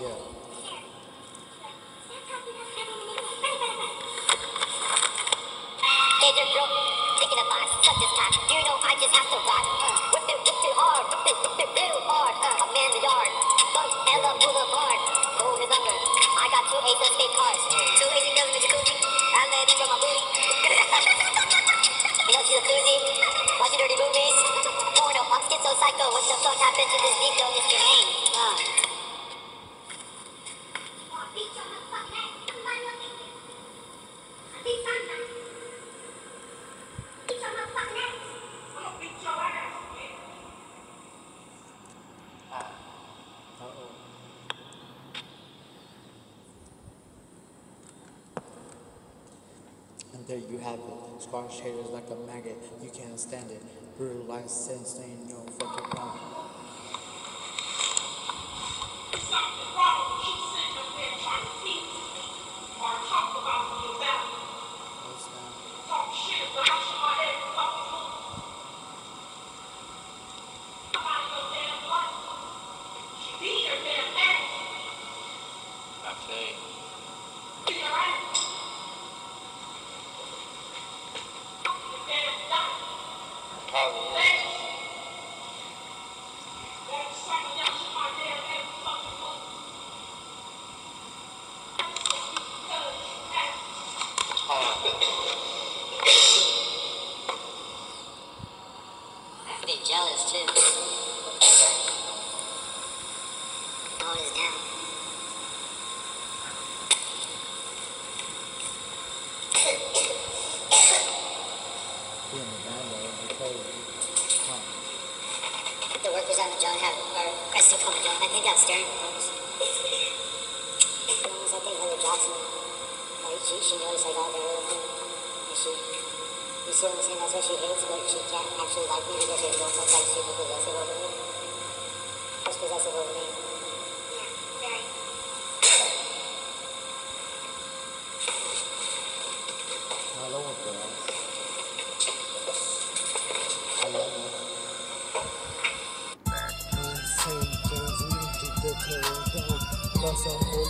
Yeah. Hey there, bro. Taking a box, cut this time. Do you know I just have to rock? Whip it hard, whip it real hard. I'm in the yard, Bunk Ella Boulevard. Golden number. I got two aces of state cars, two AC girls in the jacuzzi. I'm letting from my booty. You don't see the floozy, watching dirty movies. Porno, I'm schizo psycho. What the fuck happened to this beat though? It's Jermaine. And there you have it. Squash haters like a maggot. You can't stand it. Brutal life sense ain't no fucking wrong. Pretty jealous too. Hold us down. Being a bad way, because, The workers on the job have, or still call the job. I think that's steering folks. I think Heather Jackson, like she knows like all the real thing. And you see what I'm saying? That's what she hates, but she can't actually like me because she's almost like super possessive over me. What's possessive over me? Yeah, very. I love it, girls. I love it. Say, James, we need to get